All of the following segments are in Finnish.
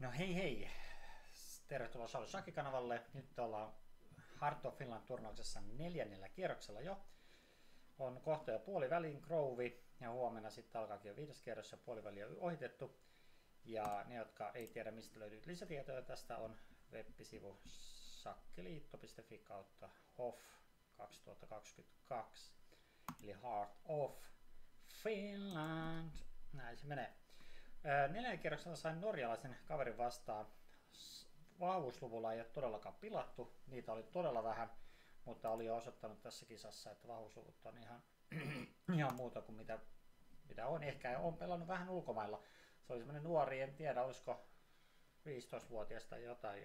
No hei hei! Tervetuloa Sauli Shaki-kanavalle. Nyt ollaan Heart of Finland turnauksessa 4. kierroksella jo. On kohta jo puoliväliin Grove ja huomenna sitten alkaakin jo 5. kierros ja puoliväli on ohitettu. Ja ne, jotka ei tiedä mistä löytyy lisätietoja tästä, on web-sivu shakkiliitto.fi kautta HOF 2022 eli Heart of Finland. Näin se menee. 4. kierroksella sain norjalaisen kaverin vastaan. Vahvuusluvulla ei ole todellakaan pilattu, niitä oli todella vähän, mutta oli jo osoittanut tässä kisassa, että vahvuusluvut on ihan muuta kuin mitä on. Ehkä on pelannut vähän ulkomailla. Se oli semmoinen nuori, en tiedä olisiko 15-vuotias tai jotain.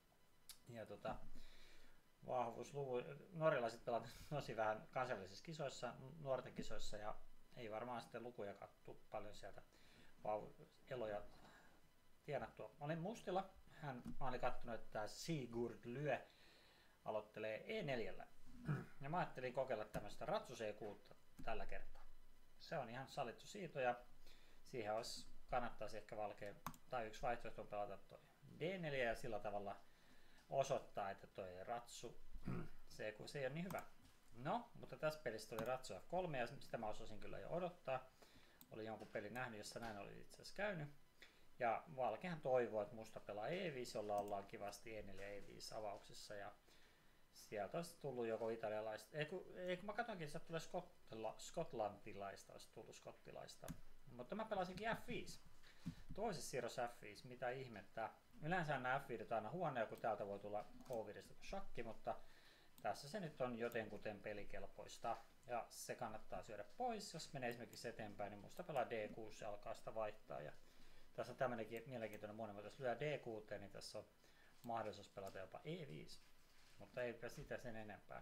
Vahvuusluvu, norjalaiset pelaavat tosi vähän kansainvälisissä kisoissa, nuorten kisoissa ja ei varmaan sitten lukuja kattu paljon sieltä eloja tienattua. Mä olin mustilla. Mä olin kattonut, että Sigurd Lyö aloittelee E4. Ja mä ajattelin kokeilla tämmöistä ratsu C6 tällä kertaa. Se on ihan sallittu siito ja siihen kannattaisi ehkä valkea tai yksi vaihtoehto on pelata toi D4 ja sillä tavalla osoittaa, että toi ratsu C6 ei ole niin hyvä. No, mutta tässä pelissä oli ratsu F3 ja sitä mä osasin kyllä jo odottaa. Oli jonkun pelin nähnyt, jossa näin oli itse asiassa käynyt. Ja valkeahan toivoo, että musta pelaa E5, jolla ollaan kivasti E4 ja E5 avauksessa. Ja sieltä olisi tullut joko italialaista, eikö mä katsoinkin, että tulee skotlantilaista, olisi tullut skottilaista. Mutta mä pelasinkin F5. Toisessa siirrossa F5, mitä ihmettä. Yleensä nämä F5 on aina huonoja, kun täältä voi tulla H5 shakki, mutta tässä se nyt on jotenkuten pelikelpoista. Ja se kannattaa syödä pois, jos menee esimerkiksi eteenpäin, niin musta pelaa D6 ja alkaa sitä vaihtaa. Ja tässä on tämmöinenkin mielenkiintoinen muodon, jos lyö D6, niin tässä on mahdollisuus pelata jopa E5. Mutta eipä sitä sen enempää.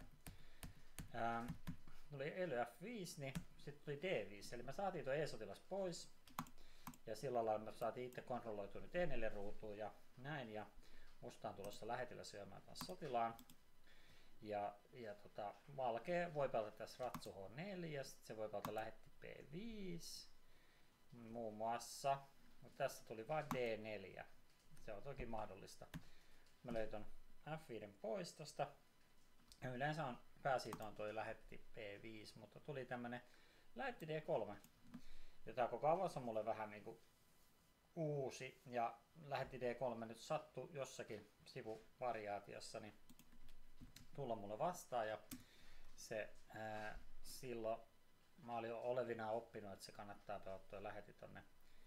Tuli Ely F5, niin sitten tuli D5, eli me saatiin tuo E-sotilas pois. Ja sillä lailla me saatiin itse kontrolloitua nyt E4-ruutuun ja näin. Ja musta on tulossa lähetillä syömään taas sotilaan. Valkea voi pelata tässä ratsu H4, sitten se voi pelata lähetti B5 muun muassa. Mutta tässä tuli vain D4. Se on toki mahdollista. Mä löin ton F5 pois tosta. Yleensä on pääsiito on toi lähetti B5, mutta tuli tämmönen lähetti D3. Ja tää koko avaus on mulle vähän niinku uusi. Ja lähetti D3 nyt sattui jossakin sivuvariaatiossa niin tulla mulle vastaan. Ja se silloin mä olin olevinaan oppinut, että se kannattaa pelata toi lähetti tonne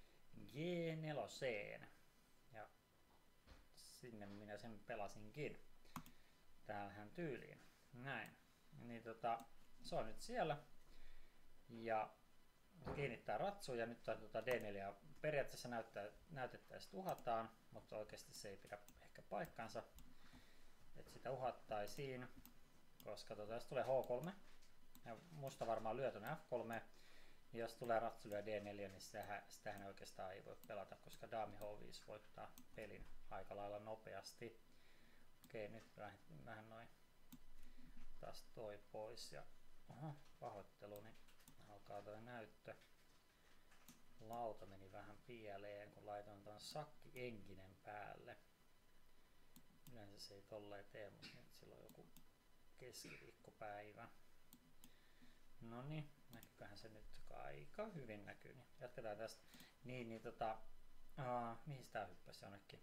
G4. Ja sinne minä sen pelasinkin. Tähän tyyliin. Näin. Niin se on nyt siellä. Ja kiinnittää ratsuun ja nyt D4 periaatteessa näytettäisiin uhataan, mutta oikeasti se ei pidä ehkä paikkansa. Että sitä uhattaisiin, koska jos tulee H3 ja musta varmaan lyö tuonne F3. Ja jos tulee ratsu lyö D4, niin sitähän oikeastaan ei voi pelata, koska daami H5 voittaa pelin aika lailla nopeasti. Okei, nyt vähän noin taas toi pois ja pahoittelu, niin alkaa toi näyttö. Lauta meni vähän pieleen, kun laitoin ton sakki enkinen päälle. Yleensä se ei tolleen tee, mutta nyt silloin joku keskiviikkopäivä. No niin, näkyköhän se nyt aika hyvin näkyy, niin jatketaan tästä. Mihin tää hyppäsi jonnekin?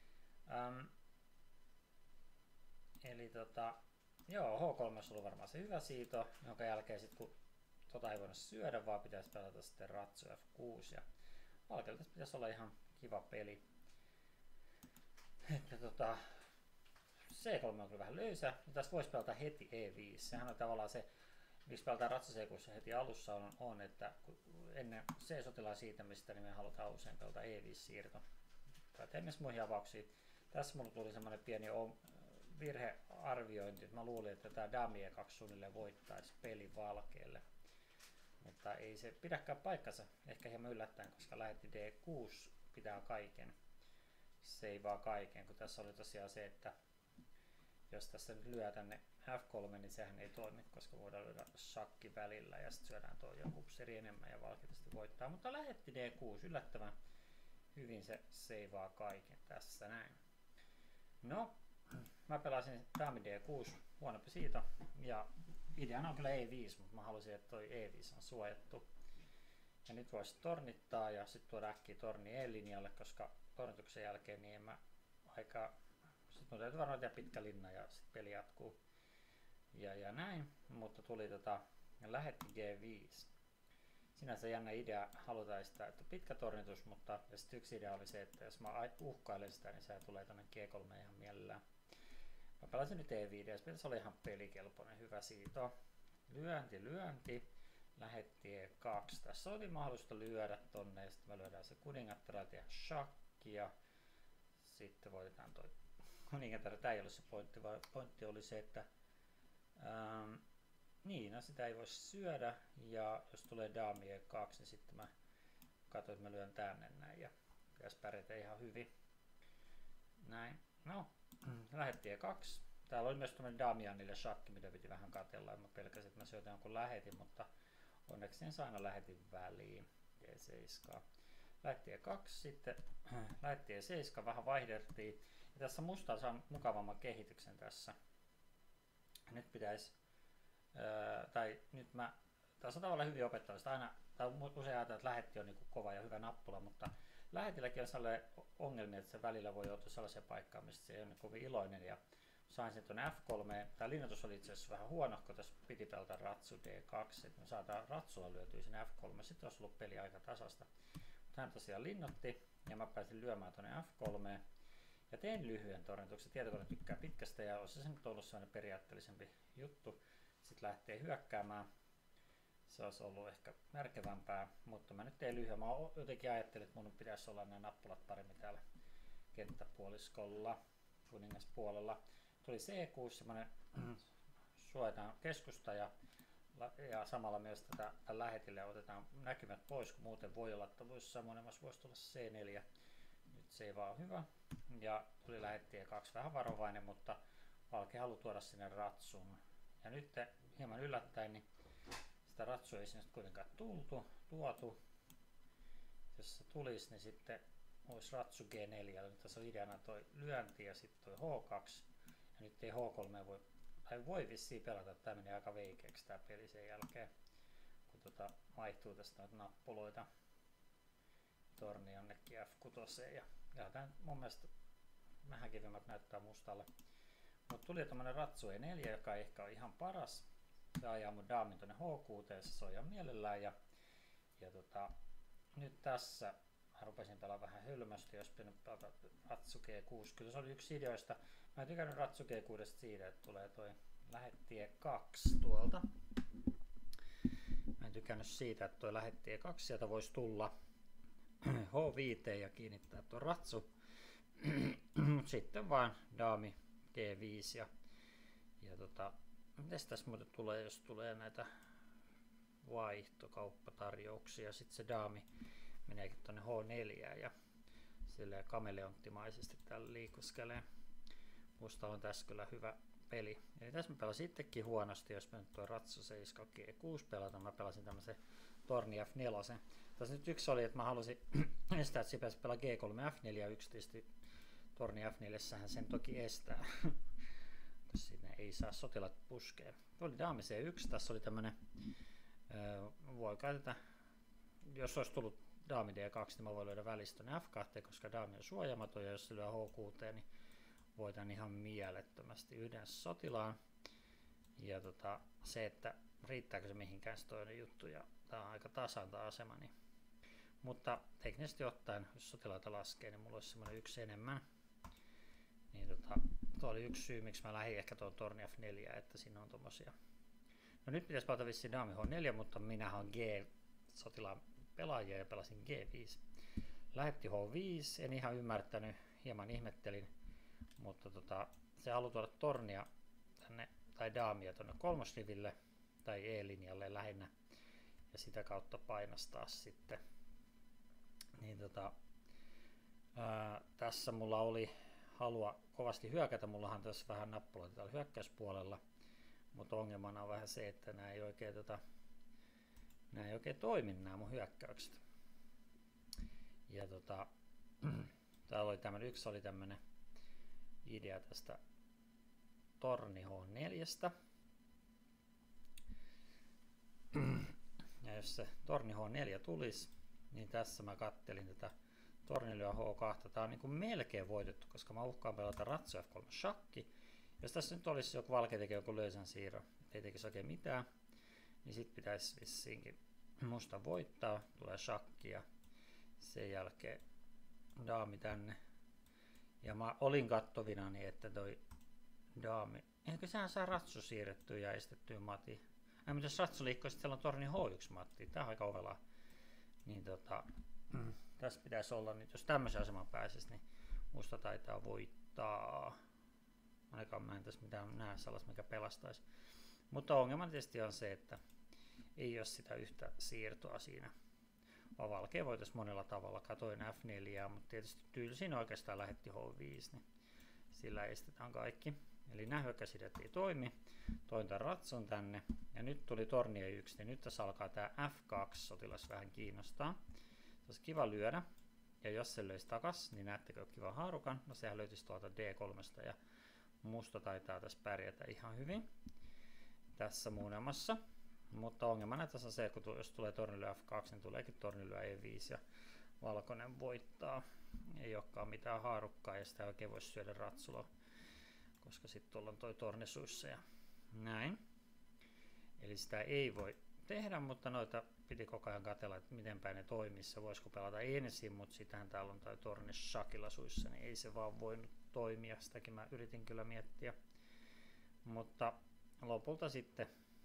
Eli joo, H3 on ollut varmaan se hyvä siito, jonka jälkeen sit kun ei voinut syödä, vaan pitäisi pelata sitten ratsu F6 ja valkealla tässä pitäisi olla ihan kiva peli. Että C3 on kyllä vähän löysä, ja tässä voisi pelata heti E5. Sehän on tavallaan se, miksi pelataan ratsu C6 heti alussa on että ennen C-sotilaan siirtämistä, niin me halutaan usein pelata E5-siirto. Tai myös muihin avauksiin. Tässä mulla tuli semmoinen pieni virhearviointi, että mä luulin, että tämä dami E2 suunnilleen voittaisi pelin valkealle. Mutta ei se pidäkään paikkansa, ehkä hieman yllättäen, koska lähetti D6 pitää kaiken. Se ei vaan kaiken, kun tässä oli tosiaan se, että jos tässä nyt lyö tänne F3, niin sehän ei toimi, koska voidaan lyödä shakki välillä ja sitten syödään tuo joku seri enemmän ja valkeasti voittaa. Mutta lähetti D6 yllättävän hyvin se seivaa kaiken tässä näin. No, mä pelasin daami D6, huonompi siitä, ja ideana on kyllä E5, mutta mä halusin, että toi E5 on suojattu. Ja nyt voisi tornittaa ja sitten tuoda äkkiä torni E-linjalle, koska tornituksen jälkeen niin en mä aika... Sitten mun täytyy varmaan tehdä pitkä linna ja sitten peli jatkuu. Ja näin, mutta tuli lähetti G5. Sinänsä jännä idea, halutaan sitä, että pitkä tornitus, mutta ja sitten yksi idea oli se, että jos mä uhkailen sitä, niin se tulee tonne G3 ihan mielellään. Mä pelasin nyt E5, ja se oli ihan pelikelpoinen, hyvä siito. Lyönti. Lähetti E2. Tässä oli mahdollista lyödä tonne, ja sitten me lyödään se kuningattara, tehdä shakkia. Sitten voitetaan toi kuningattara. Tää ei ole se pointti, vaan pointti oli se, että niin, no sitä ei voi syödä, ja jos tulee daami E2, niin sitten mä katsoin, että mä lyön tänne näin, ja pitäisi pärjätä ihan hyvin. Näin, no, lähetti E2. Täällä oli myös tämmönen Damianille shakki, mitä piti vähän katsella, ja mä pelkäsin, että mä syötän jonkun lähetin, mutta onneksi en saanut lähetin väliin. E7. Lähetti E2, sitten lähetti E7, vähän vaihdettiin. Ja tässä musta saa mukavamman kehityksen tässä. Nyt pitäisi, tässä on tavallaan hyvin opettamista. Aina, tai usein ajatellaan, että lähetti on niin kuin kova ja hyvä nappula, mutta lähetilläkin on sellainen ongelmia, että se välillä voi joutua sellaiseen paikkaan, mistä se ei ole niin kovin iloinen. Ja sain sen tuonne F3. Tämä linnoitus oli itse asiassa vähän huono, kun tässä piti pelata ratsu D2, että me saadaan ratsulla lyötyä sinne F3. Sitten olisi ollut peli aika tasasta. Mutta hän tosiaan linnoitti ja mä pääsin lyömään tuonne F3. Ja tein lyhyen tornituksen. Tietokone tykkää pitkästä ja olisi se nyt ollut sellainen periaatteellisempi juttu. Sitten lähtee hyökkäämään. Se olisi ollut ehkä märkevämpää, mutta mä nyt tein lyhyen. Mä jotenkin ajattelin, että mun pitäisi olla nämä nappulat paremmin täällä kenttäpuoliskolla, kuningaspuolella. Tuli C6, semmoinen suojataan keskusta ja samalla myös tätä lähetille otetaan näkymät pois, kun muuten voi olla, että semmoinen voisi tulla C4. Nyt se ei vaan hyvä. Ja tuli lähetti E2 vähän varovainen, mutta Valke haluaa tuoda sinne ratsun. Ja nyt hieman yllättäen, niin sitä ratsua ei sinne kuitenkaan tuotu. Jos se tulisi, niin sitten olisi ratsu G4. Nyt tässä on ideana toi lyönti ja sitten toi H2. Ja nyt ei H3 voi vissiin pelata. Tää menee aika veikeäksi tää peli sen jälkeen, kun vaihtuu tästä noita nappuloita. Torni jonnekin F6 ja tää mun mielestä vähän kivemmät näyttää mustalle. Mutta tuli tämmönen ratsu E4, joka ei ehkä ole ihan paras. Se ajaa mun daamin tonne H6, se soi ihan mielellään ja nyt tässä mä rupesin pelaamaan vähän hölmösti, jos pitänyt pelata ratsu G6. Kyllä se oli yksi ideoista. Mä en tykännyt ratsu G6 siitä, että tulee toi lähetti E2 tuolta. Mä en tykännyt siitä, että toi lähetti E2 sieltä voisi tulla H5 ja kiinnittää tuon ratsu. Sitten vaan daami G5 ja mites tässä muuten tulee, jos tulee näitä vaihtokauppatarjouksia. Sitten se daami meneekin tuonne H4 ja silleen kameleonttimaisesti täällä liikuskelee. Musta on tässä kyllä hyvä peli. Eli tässä mä pelasin itsekin huonosti, jos mä nyt tuo ratsu 7 G6 pelata. Mä pelasin tämmösen torni F4. Tässä nyt yksi oli, että mä halusin estää, että se pitäisi pelaa G3 F4 ja yksi tietysti torni F4 sen toki estää. Sinne ei saa sotilat puskea. Oli daami C1, tässä oli tämmönen, voi käytetä, jos olisi tullut daami D2, niin mä voin löydä välistä F2, koska daami on suojaamaton ja jos se lyö H6, niin voitan ihan mielettömästi yhden sotilaan. Ja se, että riittääkö se mihinkään, se toinen juttu ja tää on aika tasan tää asema. Niin. Mutta teknisesti ottaen, jos sotilaita laskee, niin mulla olisi semmoinen yksi enemmän. Niin tuo oli yksi syy, miksi mä lähdin ehkä tuon torni F4, että siinä on tommosia. No nyt pitäisi pelata vissiin daami H4, mutta minähän on G-sotilaan pelaajia ja pelasin G5. Lähetti H5, en ihan ymmärtänyt, hieman ihmettelin, mutta se haluaa tuoda tornia tänne, tai daamia tuonne kolmosriville, tai E-linjalle lähinnä, ja sitä kautta painostaa sitten. Niin tässä mulla oli halua kovasti hyökätä, mullahan tässä vähän nappuloita täällä hyökkäyspuolella, mutta ongelmana on vähän se, että nämä ei oikein, toimi nämä mun hyökkäykset. Ja Täällä oli yksi oli tämmönen idea tästä torni H4. Ja jos se torni H4 tulisi, niin tässä mä kattelin tätä tornilyö H2. Tää on niin kuin melkein voitettu, koska mä uhkaan pelata ratsu F3 shakki. Jos tässä nyt olisi joku valkea tekee joku löysän siirro, ei tekisi oikein mitään, niin sit pitäisi vissiinkin musta voittaa. Tulee shakki ja sen jälkeen daami tänne. Ja mä olin kattovina niin, että toi daami, eikö sehän saa ratsu siirrettyä ja estettyä mati. Mutta jos ratsu liikkuu, sitten siellä on torni H1 matti. Tää on aika ovelaa. Niin tässä pitäisi olla nyt, jos tämmöisen aseman pääsisi, niin musta taitaa voittaa. Ainakaan mä en tässä mitään näe sellaista, mikä pelastaisi. Mutta ongelma tietysti on se, että ei ole sitä yhtä siirtoa siinä. Vaan valkea voitaisiin monella tavalla. Katoin F4, mutta tietysti tylsin oikeastaan lähetti H5, niin sillä estetään kaikki. Eli nämä hyökkäsidet ei toimi. Toin tämän ratsun tänne. Ja nyt tuli torni E1, niin nyt tässä alkaa tämä F2-sotilas vähän kiinnostaa. Se olisi kiva lyödä. Ja jos se löisi takas, niin näettekö kiva haarukan? No sehän löytyisi tuolta D3 ja musta taitaa tässä pärjätä ihan hyvin tässä muunnelmassa. Mutta ongelmana tässä on se, että jos tulee tornilyö F2, niin tuleekin tornilyö E5 ja valkoinen voittaa. Ei olekaan mitään haarukkaa ja sitä oikein voisi syödä ratsulla, koska sitten tuolla on toi tornisuissa ja näin. Eli sitä ei voi tehdä, mutta noita piti koko ajan katsella, että miten päin ne toimissa. Voisiko pelata ensin, mutta sitähän täällä on toi torni shakilla suissa, niin ei se vaan voinut toimia. Sitäkin mä yritin kyllä miettiä. Mutta lopulta sitten,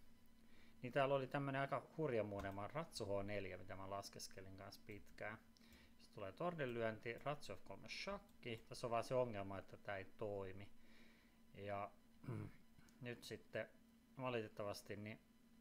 niin täällä oli tämmönen aika hurja muunelma ratsu H4, mitä mä laskeskelin kanssa pitkään. Sitten tulee tornilyönti, ratsu F3 shakki. Tässä on vaan se ongelma, että tää ei toimi. Ja nyt sitten valitettavasti niin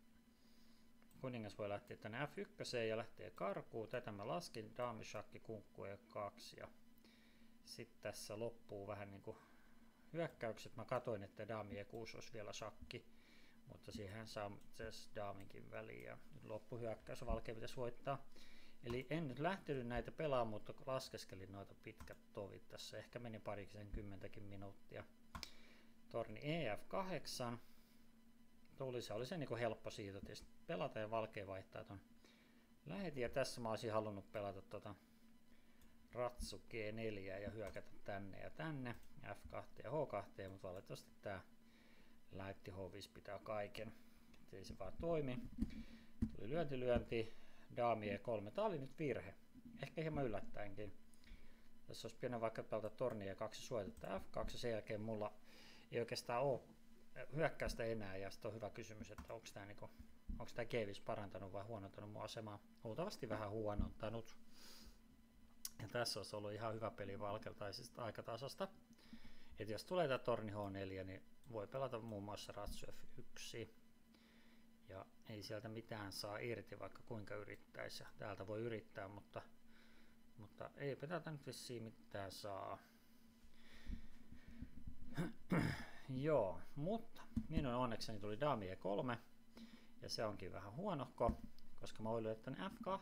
kuningas voi lähteä tänne F1 ja lähtee karkuun. Tätä mä laskin, daami, shakki, kunkku E2 ja sitten tässä loppuu vähän niinku hyökkäykset. Mä katoin, että daami E6 olisi vielä shakki, mutta siihen saa daaminkin väliin ja nyt loppuhyökkäys valkea pitäisi voittaa. Eli en nyt lähtenyt näitä pelaamaan, mutta laskeskelin noita pitkät tovit tässä. Ehkä meni kymmentäkin minuuttia. Torni EF8. Se oli se niin kuin helppo siitä tietysti pelata ja valkea vaihtaa ton lähetin. Ja tässä mä olisin halunnut pelata ratsu G4 ja hyökätä tänne ja tänne. F2 ja H2, mutta valitettavasti tää lähetti H5 pitää kaiken. Ei se vaan toimi. Tuli lyönti, daami E3. Tää oli nyt virhe. Ehkä hieman yllättäenkin. Tässä olisi pitänyt vaikka pelata torni E2 suojata F2 sen jälkeen mulla ei oikeastaan ole hyökkäystä enää ja sitten on hyvä kysymys, että onko tämä G5 parantanut vai huonontanut mun asemaa. Luultavasti vähän huonontanut. Ja tässä olisi ollut ihan hyvä peli valkeltaisista aikatasasta. Että jos tulee tämä torni H4, niin voi pelata muun muassa ratsu F1. Ja ei sieltä mitään saa irti, vaikka kuinka yrittäisi. Täältä voi yrittää, mutta ei täältä nyt vissiin mitään saa. Joo, mutta minun onnekseni tuli daami E3 ja se onkin vähän huonohko, koska mä voin lyödä tänne F2.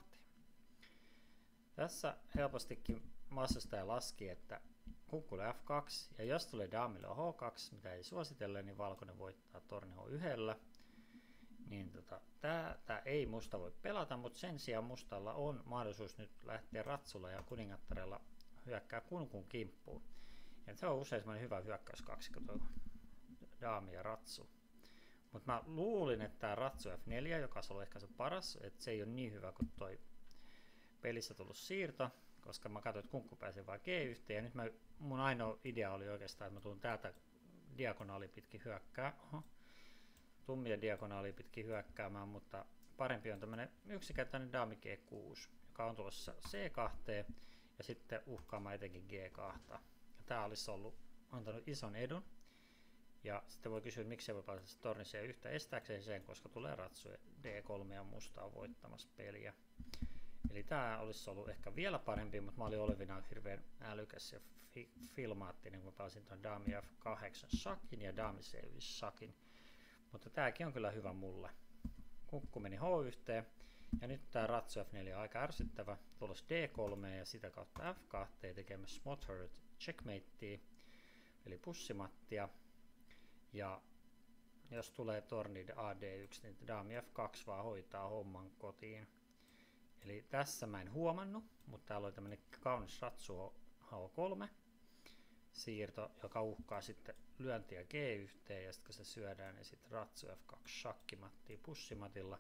Tässä helpostikin vastustaja laski, että kunkkulle F2 ja jos tulee daamille H2, mitä ei suositella, niin valkoinen voittaa torni H1. Niin tää ei musta voi pelata, mutta sen sijaan mustalla on mahdollisuus nyt lähteä ratsulla ja kuningattarella hyökkää kunkun kimppuun. Ja se on usein semmoinen hyvä hyökkäyskaksikko tuo daami ja ratsu. Mutta mä luulin, että tämä ratsu F4, joka on ehkä se paras, että se ei ole niin hyvä kuin toi pelissä tullut siirto, koska mä katsoin, että kunkku pääsee vain G1, ja nyt mun ainoa idea oli oikeastaan, että mä tuun täältä diagonaali pitkin tummia diagonaali pitkin hyökkäämään, mutta parempi on tämmönen yksinkertainen daami G6, joka on tulossa C2, ja sitten uhkaamaan etenkin G2. Tämä olisi antanut ison edun. Ja sitten voi kysyä, miksi se voi päästä tornissa yhtä estääkseen sen, koska tulee ratsu D3 ja musta on voittamassa peliä. Eli tämä olisi ollut ehkä vielä parempi, mutta mä olin olevinaan hirveän älykäs ja filmaattinen, kun mä pääsin tuon daami F8 shakin ja daami C5 shakin. Mutta tämäkin on kyllä hyvä mulle. Kunkku meni H1 Ja nyt tää ratsu F4 on aika ärsyttävä. Tulos D3 ja sitä kautta F2 tekemässä Smothered checkmatea, eli pussimattia. Ja jos tulee torni AD1, niin daami F2 vaan hoitaa homman kotiin. Eli tässä mä en huomannut, mutta täällä oli tämmönen kaunis ratsu H3 siirto, joka uhkaa sitten lyöntiä G1, ja sitten kun se syödään, niin sitten ratsu F2 shakkimattia pussimatilla.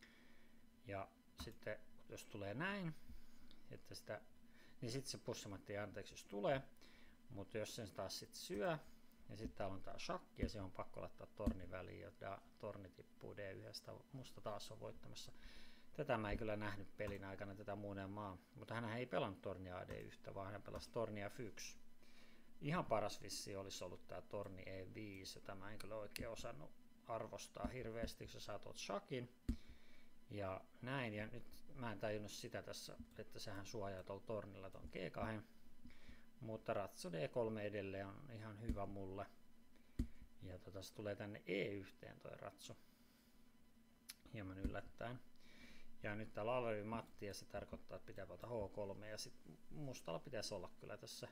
Ja sitten jos tulee näin, että sitä, niin sitten se pussimatti ei anteeksi jos tulee, mutta jos sen taas sitten syö, niin sitten täällä on tää shakki ja se on pakko laittaa tornin väliin ja torni tippuu D1, musta taas on voittamassa. Tätä mä ei kyllä nähnyt pelin aikana, tätä muuneen maa, mutta hän ei pelannut tornia AD1, vaan hän pelasi tornia F1. Ihan paras vissi olisi ollut tää torni E5, jota mä en kyllä oikein osannut arvostaa hirveästi, kun sä saat tuot shakin. Ja näin, ja nyt mä en tajunnut sitä tässä, että sehän suojaa tuolla tornilla ton G2. Mutta ratsu D3 edelleen on ihan hyvä mulle. Ja se tulee tänne E1 toi ratsu. Hieman yllättäen. Ja nyt täällä on Alari Matti ja se tarkoittaa, että pitää pelata H3 ja sit mustalla pitäisi olla kyllä tässä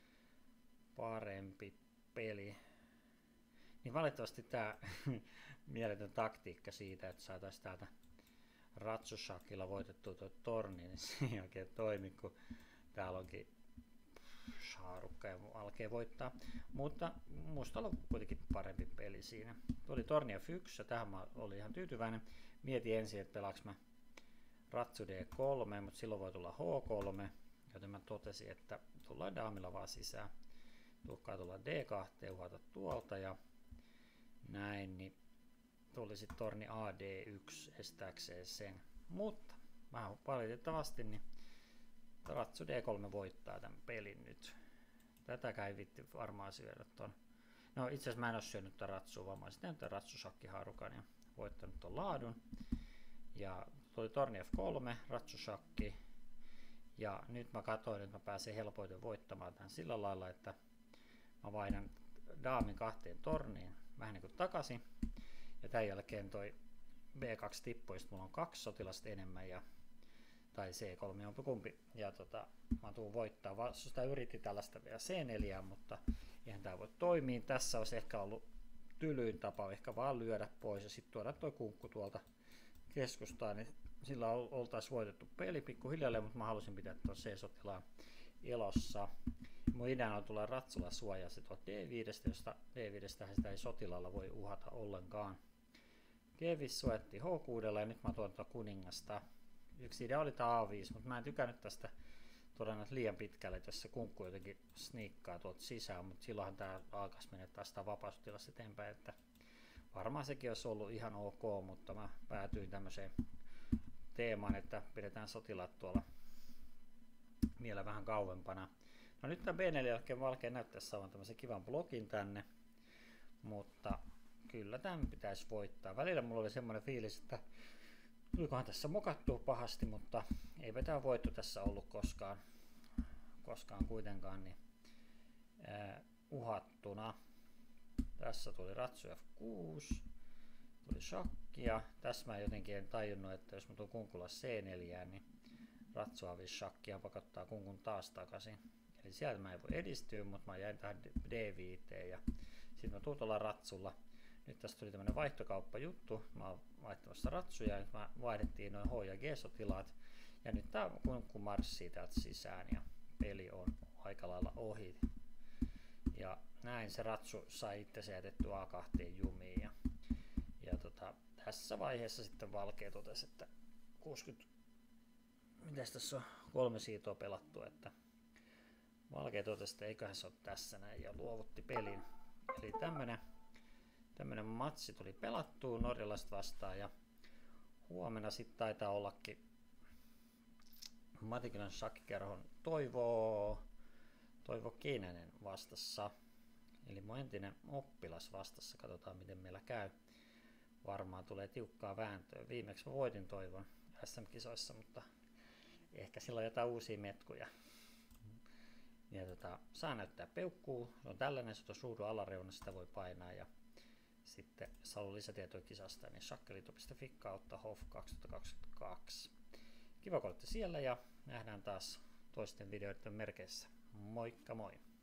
parempi peli. Niin valitettavasti tää mieletön taktiikka siitä, että saataisiin täältä ratsushakilla voitettua tuo torni, niin se ei oikein toimi, kun täällä onkin Shaarukka ja alkee voittaa. Mutta mustalla on kuitenkin parempi peli siinä. Tuo oli torni F1 ja tähän mä olin ihan tyytyväinen. Mietin ensin, että pelaaks mä ratsu D3, mutta silloin voi tulla H3, joten mä totesin, että tullaan daamilla vaan sisään. Tuhkaa tulla D2, uhata tuolta ja näin, niin tuli sitten torni AD1 estääkseen sen. Mutta mä valitettavasti niin ratsu D3 voittaa tämän pelin nyt. Tätäkään ei vitti varmaan syödä ton. No itse asiassa mä en oo syönyt tämän ratsua, vaan mä olisin tehnyt tämän ratsushakkiharukan ja voittanut ton laadun. Ja tuli torni F3, ratsushakki. Ja nyt mä katsoin, että mä pääsen helpoiten voittamaan tämän sillä lailla, että mä vaihdan daamin kahteen torniin vähän niin kuin takaisin. Ja tämän jälkeen toi B2 tippui, mulla on 2 sotilasta enemmän tai C3 on kumpi. Ja mä tuun voittaa. Vastusta yritti tällaista vielä C4, mutta eihän tää voi toimia. Tässä olisi ehkä ollut tylyin tapa ehkä vaan lyödä pois ja sitten tuoda toi kunkku tuolta keskustaan. Niin sillä oltaisiin voitettu peli pikkuhiljalleen, mutta mä halusin pitää tuon C-sotilaan elossa. Mun ideana on tulla ratsulla suojaa se tuolta D5, josta D5 sitä ei sotilaalla voi uhata ollenkaan. G5 suojattiin H6 ja nyt mä tuon tuota kuningasta. Yksi idea oli tää A5, mutta mä en tykännyt tästä todennäköisesti liian pitkälle, että jos se kunkku jotenkin sniikkaa tuolta sisään, mutta silloinhan tää alkaisi mennä taas sitä vapausotilasta eteenpäin, että varmaan sekin olisi ollut ihan ok, mutta mä päätyin tämmöiseen teemaan, että pidetään sotilaat tuolla vielä vähän kauempana. No nyt tämän B4 jälkeen valkea näyttäisi saavan tämmöisen kivan blokin tänne, mutta kyllä tämän pitäisi voittaa. Välillä mulla oli semmoinen fiilis, että tulikohan tässä mokattua pahasti, mutta eipä tämä voitto tässä ollut koskaan kuitenkaan niin, uhattuna. Tässä tuli ratsu F6, tuli shakkia. Tässä mä jotenkin en tajunnut, että jos mä tuun kunkulla C4, niin ratsu A5 shakkia pakottaa kunkun taas takaisin. Eli sieltä mä en voi edistyä, mutta mä jäin tähän D5 ja sitten mä tuun tuolla ratsulla. Nyt tässä tuli tämmönen vaihtokauppajuttu. Mä oon vaihtamassa ratsuja, nyt mä vaihdettiin noin H- ja G-sotilaat. Ja nyt tää kunkku marssii täältä sisään ja peli on aika lailla ohi. Ja näin se ratsu sai itse jätetty A2 jumiin. Ja tässä vaiheessa sitten valkea totesi, että 60... Mitäs tässä on 3 siitoa pelattu, että valkea totesi, että eiköhän se ole tässä näin ja luovutti pelin. Eli tämmönen matsi tuli pelattua norjalaiset vastaan ja huomenna sitten taitaa ollakin Matikylän shakkikerhon Toivo Keinänen vastassa. Eli mun entinen oppilas vastassa, katsotaan miten meillä käy. Varmaan tulee tiukkaa vääntöä. Viimeksi mä voitin Toivon SM-kisoissa, mutta ehkä sillä on jotain uusia metkuja. Ja saa näyttää peukkuu. Se on tällainen, se on ruudun alareunassa, sitä voi painaa ja sitten jos haluaa lisätietoja kisasta, niin shakkelito.fi kautta HOF 2022. Kiva kun olette siellä ja nähdään taas toisten videoiden merkeissä. Moikka moi!